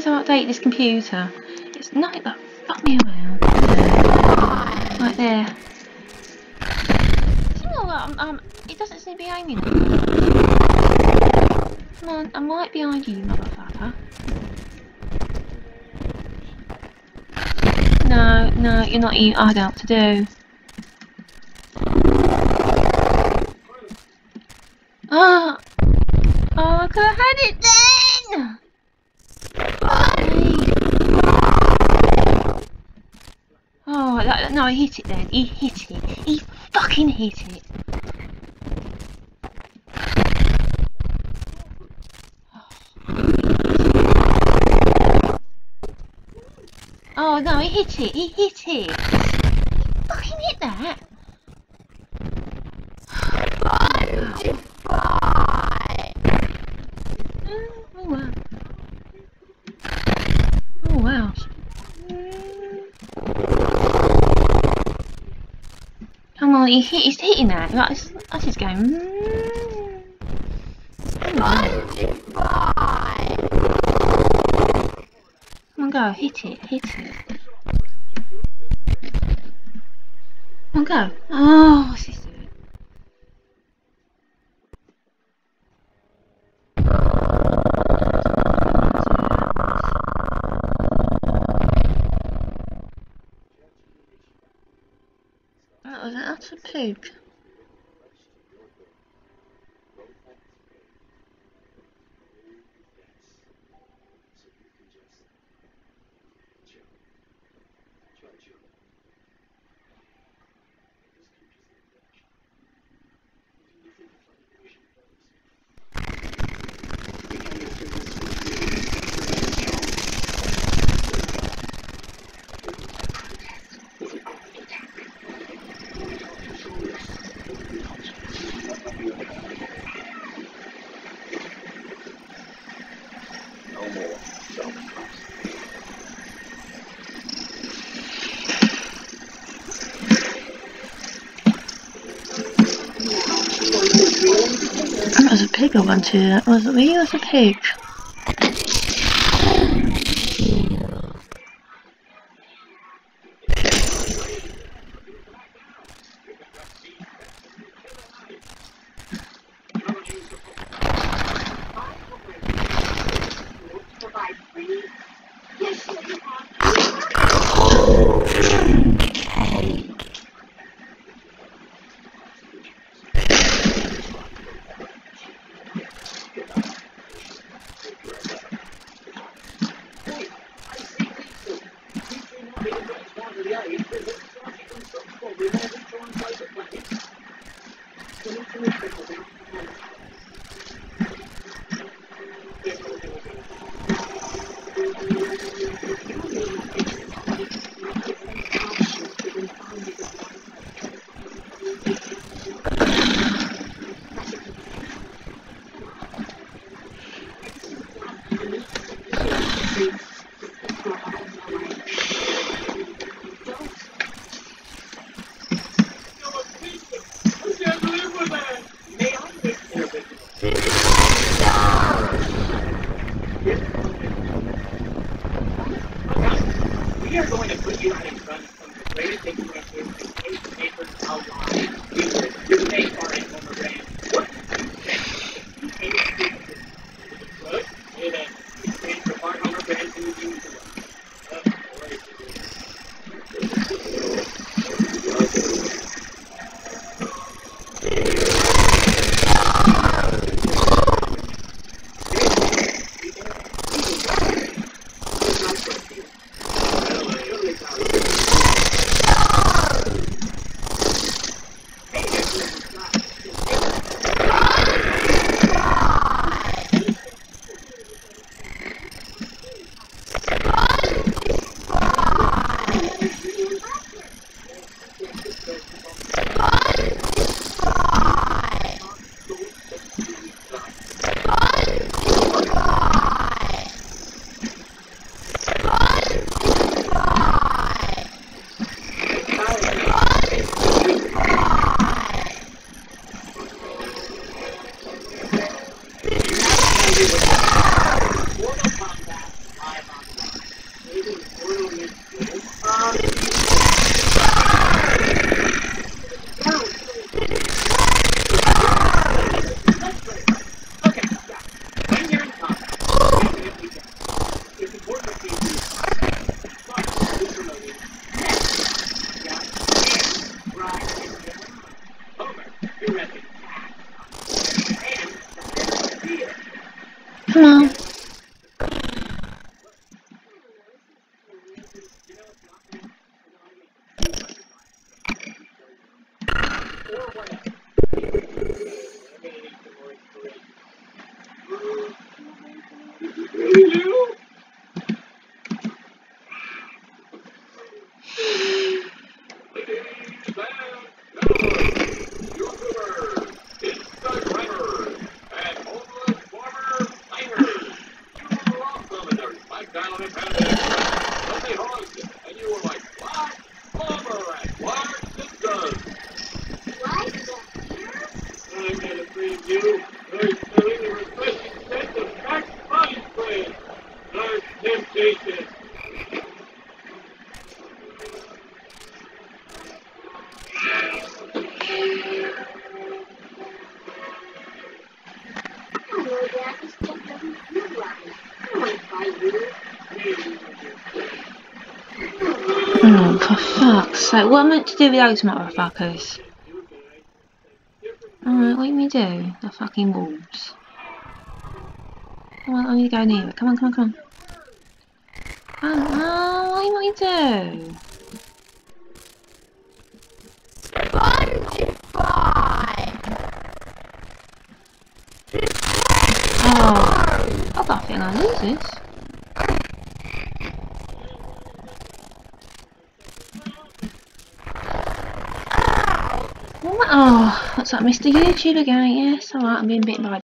to update this computer. It's nothing but fuck me around. Right there. You know what? It doesn't seem to be aiming at me. Come on, I'm right behind you, motherfucker. No, no, you're not eating. I don't know what to do. Oh, I could have had it then! Oh, no, he hit it then. He hit it. He fucking hit it. Oh, no, he hit it. He hit it. He fucking hit that. Oh, wow. Oh, wow. Come on, he's hitting that. That's his game. Come on, go. Hit it. Hit it. Come on, go. Oh, what's this doing? That was an utter pig. That was a pig I went to. That was a pig. Oh, for fuck's sake, what am I meant to do with those motherfuckers? Alright, what do you mean do? The fucking wolves. Come on, I need to go near it. Come on, come on, come on. Oh, what do you want me to do? Oh, I got a feeling I'll lose this. Oh, what's that, Mr. YouTube again? Yes, alright, I'm being bitten by